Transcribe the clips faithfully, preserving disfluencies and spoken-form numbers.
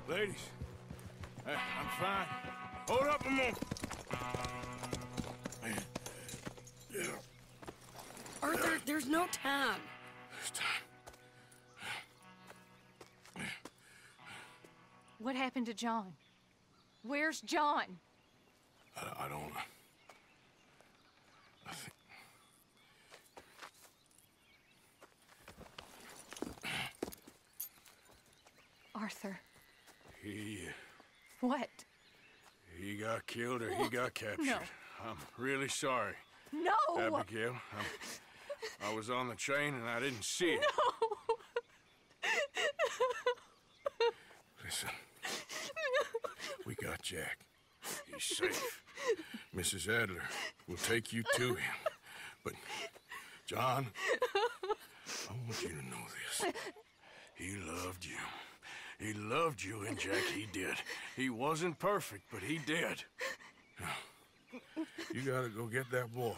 Ladies, hey, I'm fine. Hold up a moment. Arthur, there's no time. There's time. What happened to John? Where's John? I, I don't... I think... Arthur. He... What? He got killed or he got captured. No. I'm really sorry. No! Abigail, I'm, I was on the train and I didn't see it. No! Listen, we got Jack. He's safe. Missus Adler will take you to him. But, John, I want you to know this. He loved you. He loved you, and Jack, he did. He wasn't perfect, but he did. Now, you gotta go get that boy.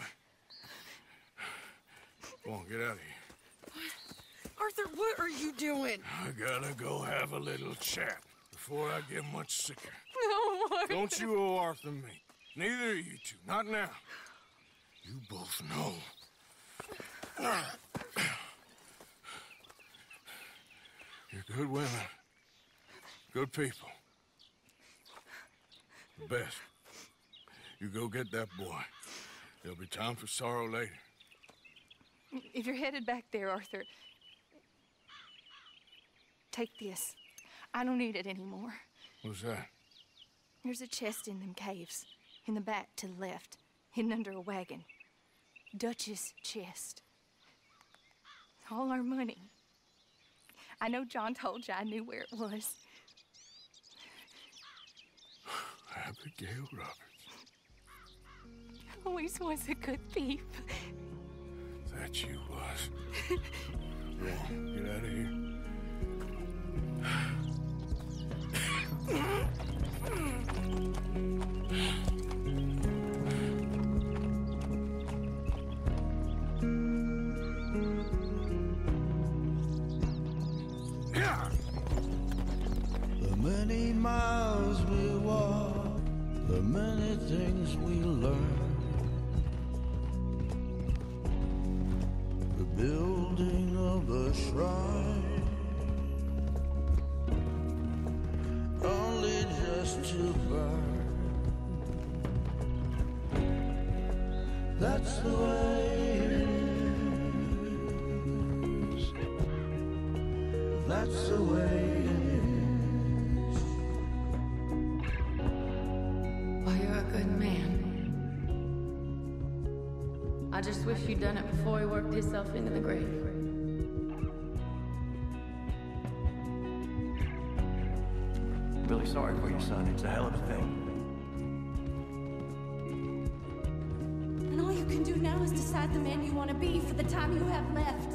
Go on, get out of here. Arthur, what are you doing? I gotta go have a little chat before I get much sicker. No, Arthur. Don't you owe Arthur me. Neither of you two. Not now. You both know. You're good women. Good people. The best. You go get that boy. There'll be time for sorrow later. If you're headed back there, Arthur, take this. I don't need it anymore. What's that? There's a chest in them caves. In the back to the left. Hidden under a wagon. Dutch's chest. All our money. I know John told you I knew where it was. Abigail Roberts. Always was a good thief. That you was. Go on, get out of here. The many miles we walk, the many things we learn, the building of a shrine, only just to burn. That's the way it is. That's the way it is. Well, you're a good man. I just wish you'd done it before he worked himself into the grave. Really sorry for your son. It's a hell of a thing. And all you can do now is decide the man you want to be for the time you have left.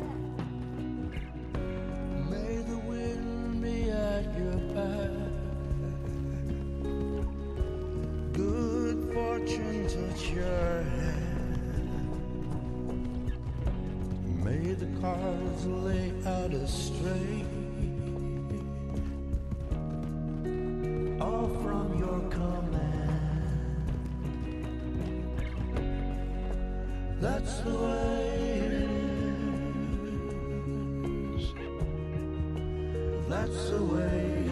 May the wind be at your back. Good fortune touch your hand. May the cards lay out a straight, all from your command. That's the way it is. That's the way it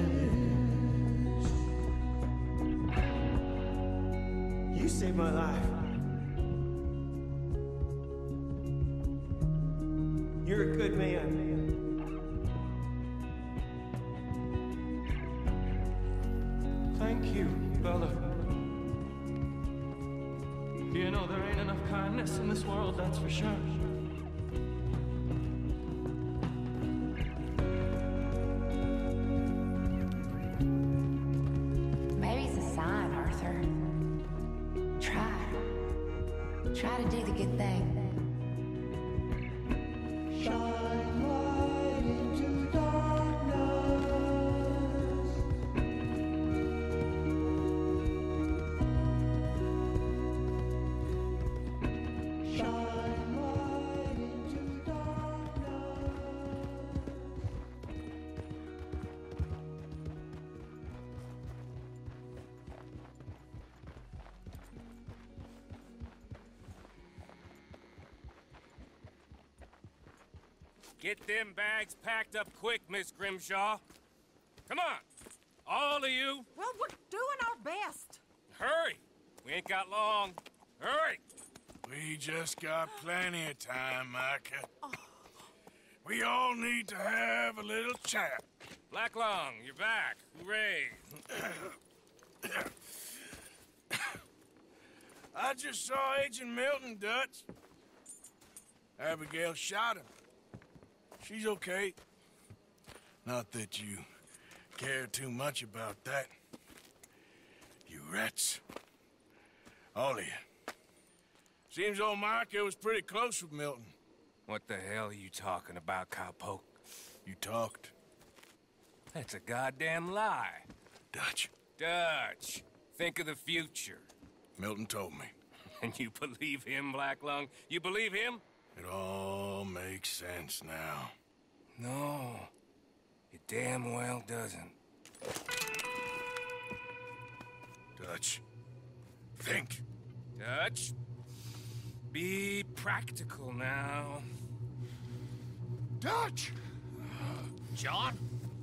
is. You saved my life. You're a good man. Thank you, Bella. You know, there ain't enough kindness in this world, that's for sure. Maybe it's a sign, Arthur. Try. Try to do the good thing. Shine light into darkness. Shine light into darkness. Get them bags packed up quick, Miss Grimshaw. Come on, all of you. Well, we're doing our best. Hurry. We ain't got long. Hurry. We just got plenty of time, Micah. Oh. We all need to have a little chat. Black Lung, you're back. Hooray. I just saw Agent Milton, Dutch. Abigail shot him. She's okay. Not that you care too much about that. You rats. All of you. Seems old Micah was pretty close with Milton. What the hell are you talking about, cowpoke? You talked. That's a goddamn lie. Dutch. Dutch, think of the future. Milton told me. And you believe him, Black Lung? You believe him? It all makes sense now. No, it damn well doesn't. Dutch, think. Dutch, be practical now. Dutch! John?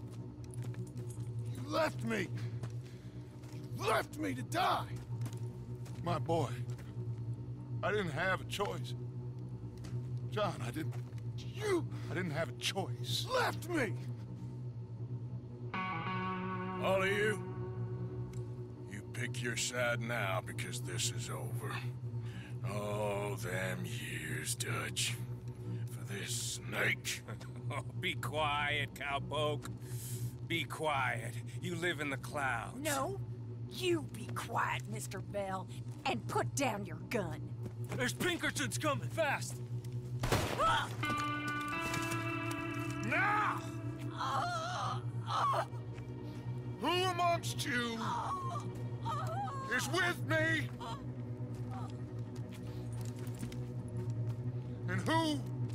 You left me. You left me to die. My boy, I didn't have a choice. John, I didn't... You... I didn't have a choice. Left me! All of you, you pick your side now because this is over. Oh, them years, Dutch. For this snake. Oh, be quiet, cowpoke. Be quiet. You live in the clouds. No, you be quiet, Mister Bell, and put down your gun. There's Pinkertons coming, fast! Ah! Now! Ah! Ah! Who amongst you is with me? And who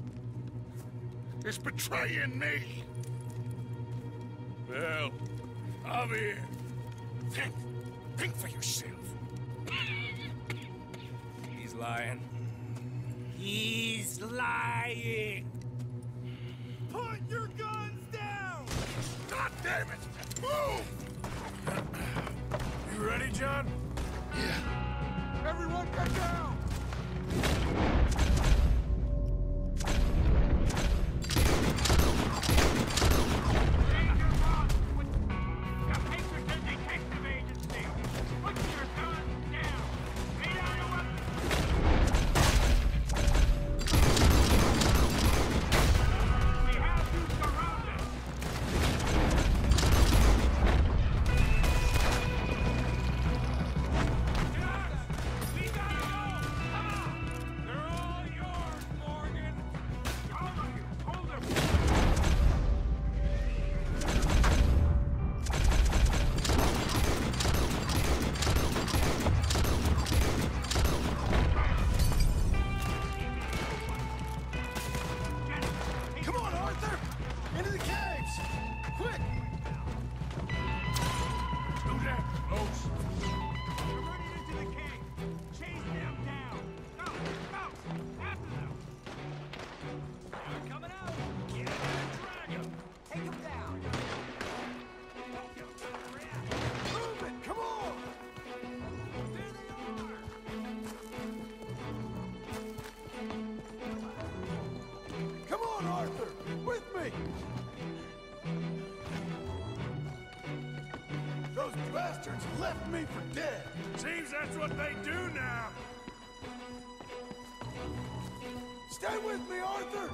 is betraying me? Well, I'm here. Think. Think for yourself. He's lying. He's lying! Put your guns down! God damn it! Move! You ready, John? Yeah. Everyone get down! Bastards left me for dead. Seems that's what they do now. Stay with me, Arthur.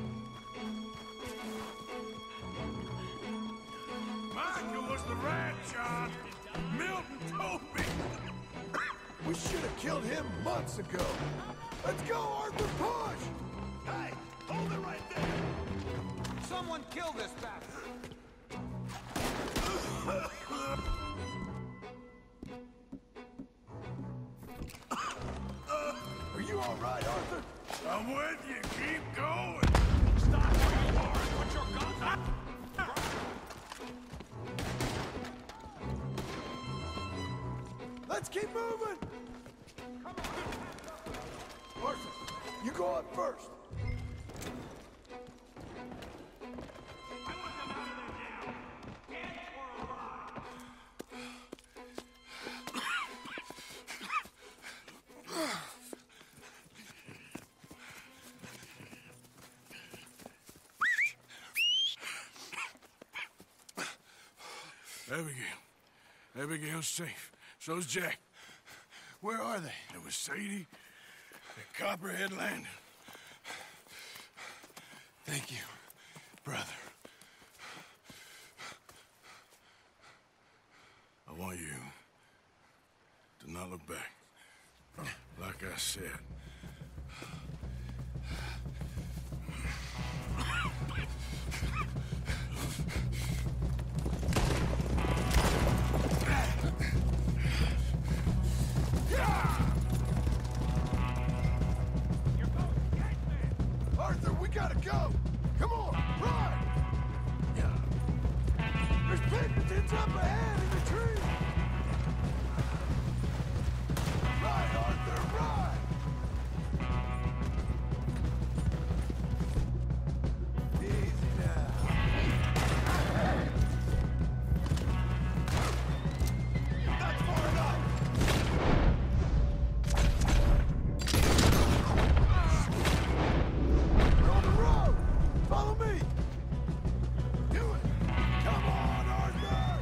Micah was the rat, John. Milton told me. We should have killed him months ago. Let's go, Arthur, push! Hey, hold it right there. Someone kill this bastard. Are you all right, Arthur? I'm with you. Keep going. Stop where you are and put your guns up. Let's keep moving. Come on. Arthur, you go up first. Abigail. Abigail's safe. So's Jack. Where are they? There was Sadie at Copperhead Landing. Thank you, brother. I want you to not look back. Like I said. Arthur, we gotta go! Come on, run! There's Pinkertons up ahead in the tree! Ride, Arthur, ride! Easy now. That's far enough! We're on the road! Follow me! Do it! Come on, Arthur!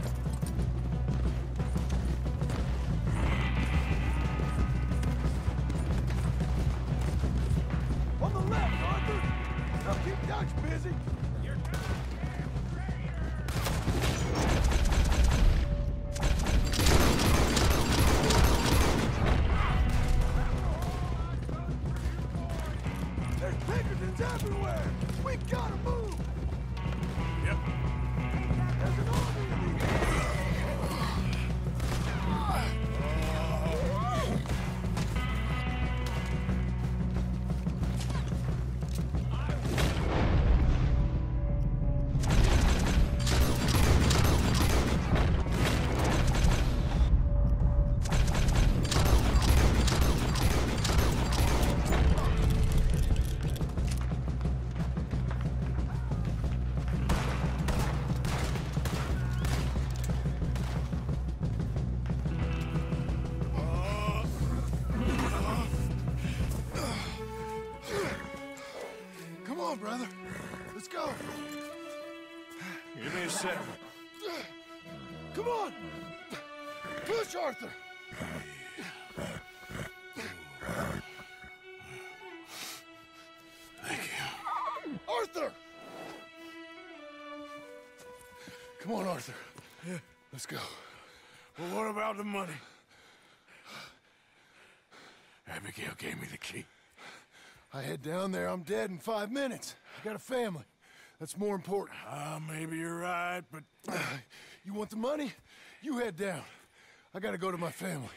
On the left, Arthur! Now keep Dutch busy! There's Pinkertons everywhere! We gotta move! Yep. There's an army in the air! Come on, brother. Let's go. Give me a second. Come on! Push, Arthur! Thank you. Arthur! Come on, Arthur. Let's go. Well, what about the money? Abigail gave me the key. I head down there, I'm dead in five minutes. I got a family. That's more important. Ah, maybe you're right, but... You want the money? You head down. I gotta go to my family.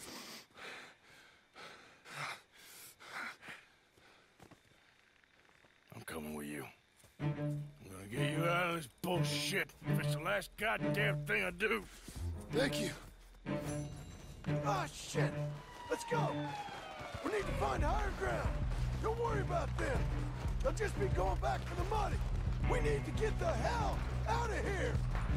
I'm coming with you. I'm gonna get you out of this bullshit. If it's the last goddamn thing I do. Thank you. Ah, shit! Let's go! We need to find higher ground. Don't worry about them. They'll just be going back for the money. We need to get the hell out of here!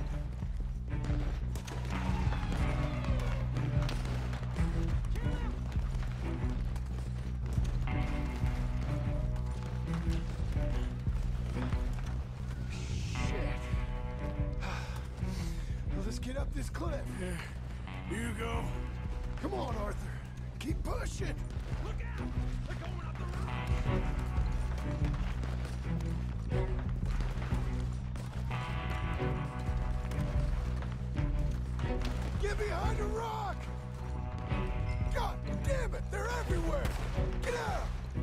Shit. Well, let's get up this cliff. You go. Come on, Arthur. Keep pushing. Look out! They're going up the road. Get behind a rock! God damn it! They're everywhere! Get out!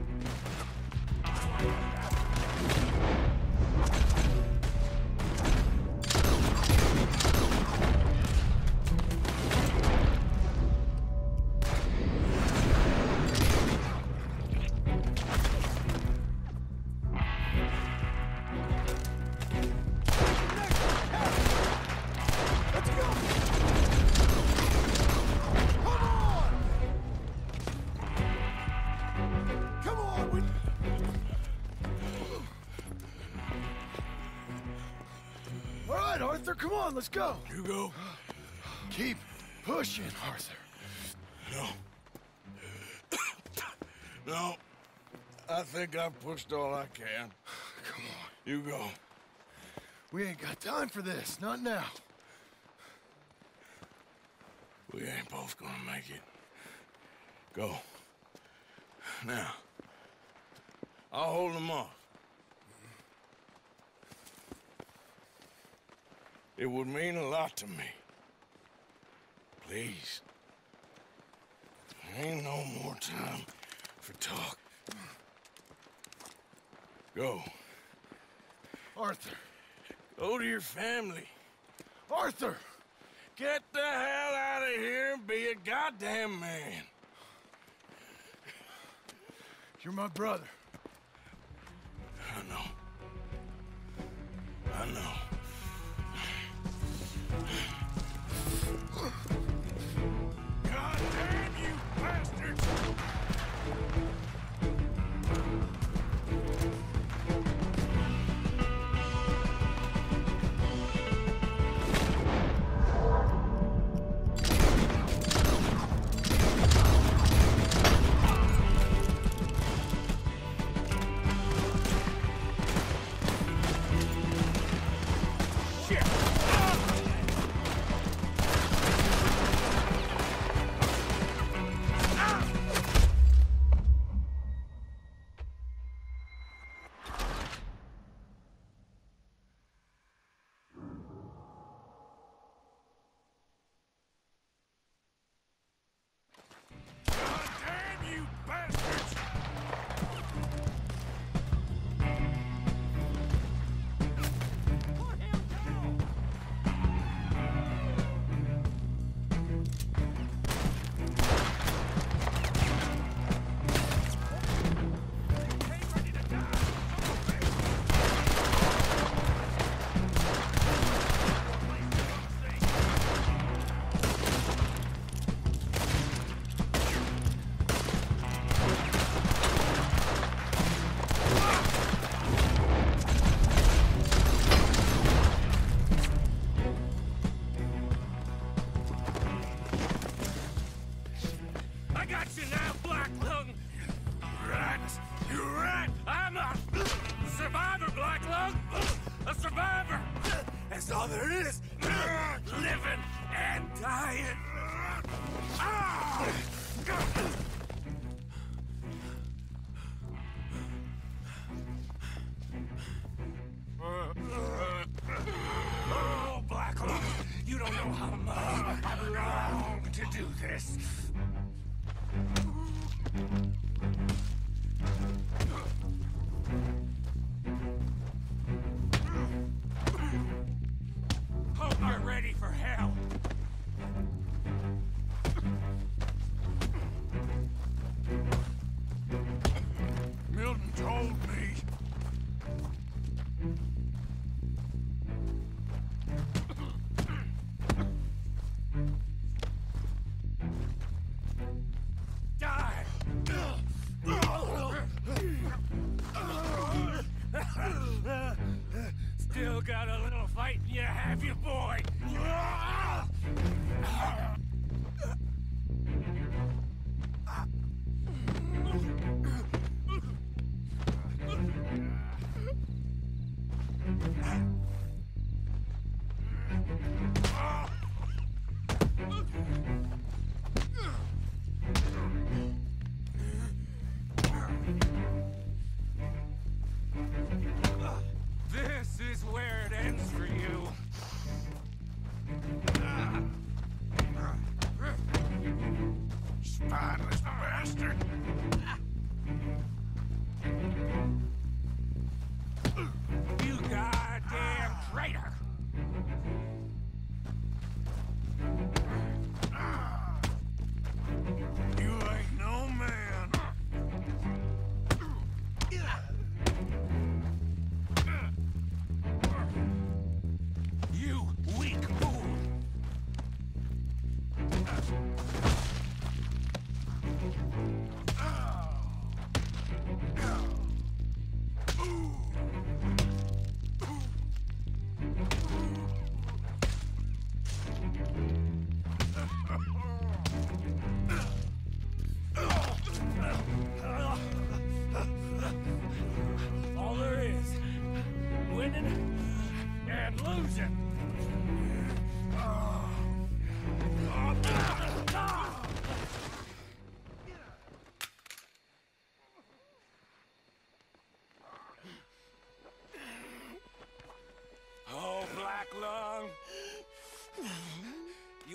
Let's go! Come on! Come on! We... All right, Arthur, come on, let's go. You go. Keep pushing, Arthur. No. No. I think I've pushed all I can. Come on. You go. We ain't got time for this, not now. ain't both gonna make it. Go. Now. I'll hold them off. It would mean a lot to me. Please. There ain't no more time for talk. Go. Arthur. Go to your family. Arthur! Get the hell out of here and be a goddamn man. You're my brother. I know. I know. God damn you bastards! That's all there is. Living and dying. Oh, Black Lung, you don't know how much I've longed to do this. Hope you're ready for hell. Milton told me. Die! Still got a little fight in you, have you, boy? This is where it ends for you. Spineless bastard. You goddamn traitor! You ain't no man. You weak fool!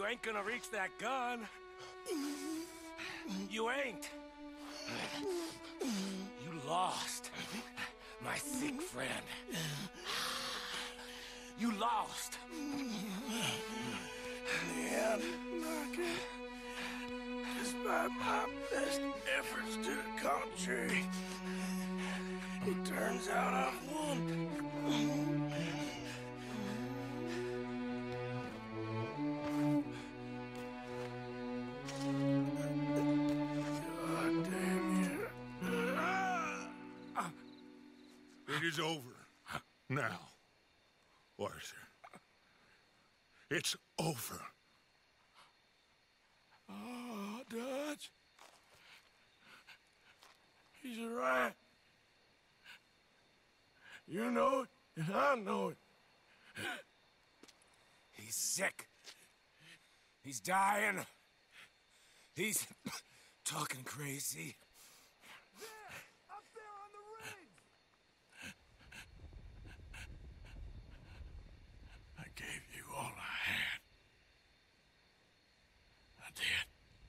ain't gonna reach that gun. You ain't. You lost, my sick friend. You lost. In the end, despite my best efforts to the contrary, it turns out I've won. God damn you. It is over now, Arthur. It's over. Oh, Dutch. He's right. You know it, and I know it. He's sick. He's dying. He's talking crazy. There! Up there on the ridge! I gave you all I had. I did.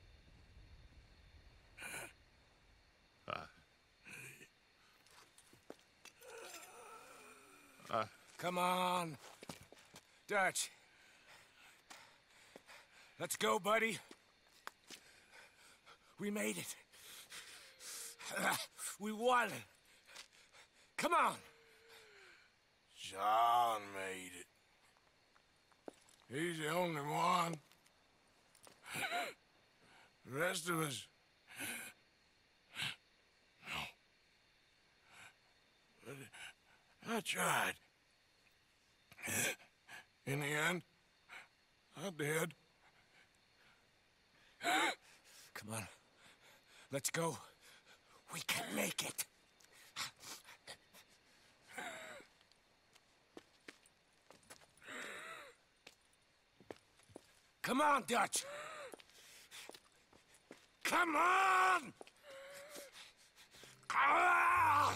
Uh, Come on. Dutch. Let's go, buddy. We made it. We won. Come on. John made it. He's the only one. The rest of us... No. But I tried. In the end, I did. Come on. Let's go. We can make it. Come on, Dutch. Come on! Ah!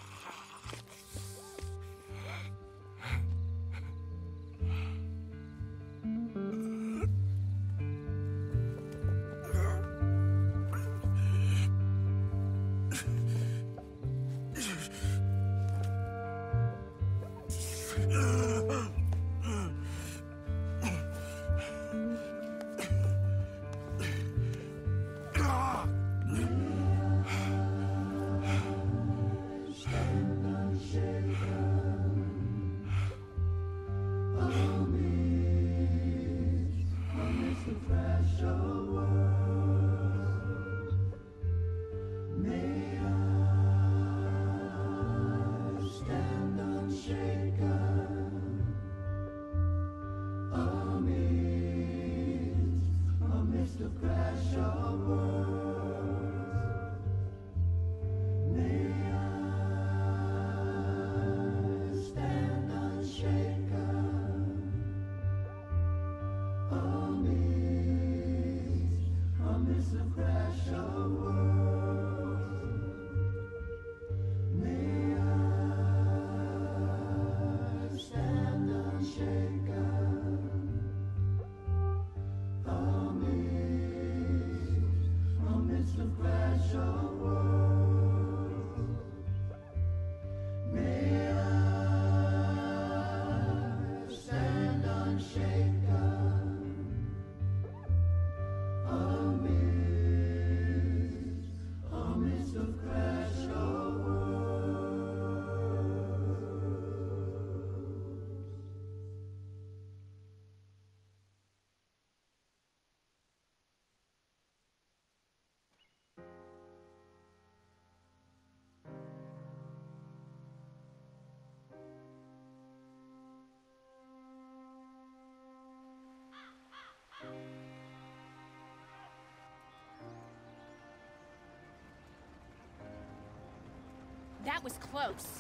That was close.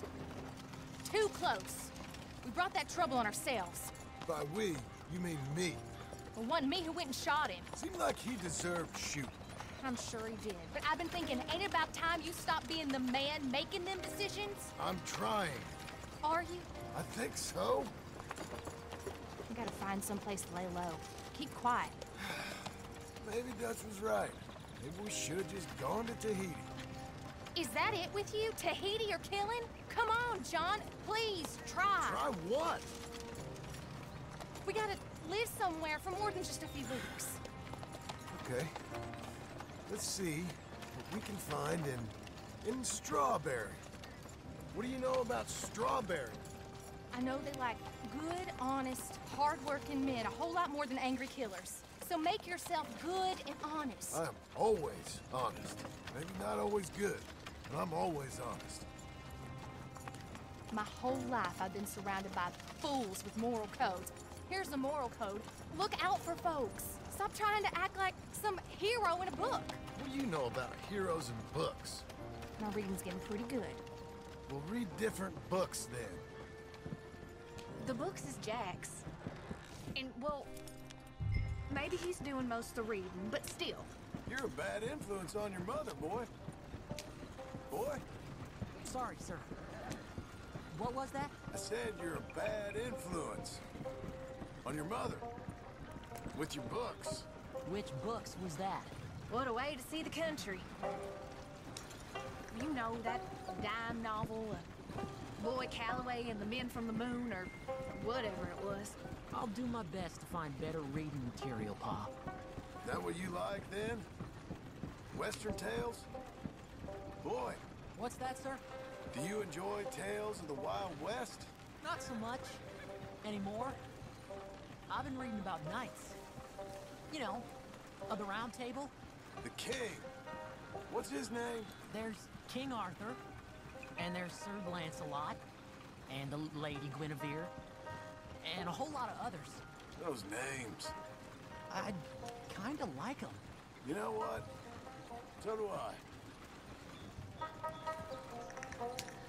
Too close. We brought that trouble on ourselves. By we, you mean me. Well, wasn't me who went and shot him. Seemed like he deserved shooting. I'm sure he did. But I've been thinking, ain't it about time you stop being the man making them decisions? I'm trying. Are you? I think so. I gotta find someplace to lay low. Keep quiet. Maybe Dutch was right. Maybe we should have just gone to Tahiti. Is that it with you? Tahiti or killing? Come on, John. Please, try. Try what? We gotta live somewhere for more than just a few weeks. Okay. Let's see what we can find in... in Strawberry. What do you know about Strawberry? I know they like good, honest, hard-working men a whole lot more than angry killers. So make yourself good and honest. I'm always honest. Maybe not always good, but I'm always honest. My whole life I've been surrounded by fools with moral codes. Here's the moral code. Look out for folks. Stop trying to act like some hero in a book. What do you know about heroes and books? My reading's getting pretty good. We'll read different books then. The books is Jack's. And, well, maybe he's doing most of the reading, but still. You're a bad influence on your mother, boy. Boy? Sorry, sir. What was that? I said you're a bad influence on your mother. With your books. Which books was that? What a way to see the country. You know, that dime novel, uh, Boy Calloway and the Men from the Moon, or whatever it was. I'll do my best to find better reading material, Pa. Is that what you like, then? Western tales? Boy. What's that, sir? Do you enjoy tales of the Wild West? Not so much. Anymore. I've been reading about knights. You know, of the Round Table. The king. What's his name? There's King Arthur, and there's Sir Lancelot, and the Lady Guinevere, and a whole lot of others. Those names. I kinda like them. You know what? So do I.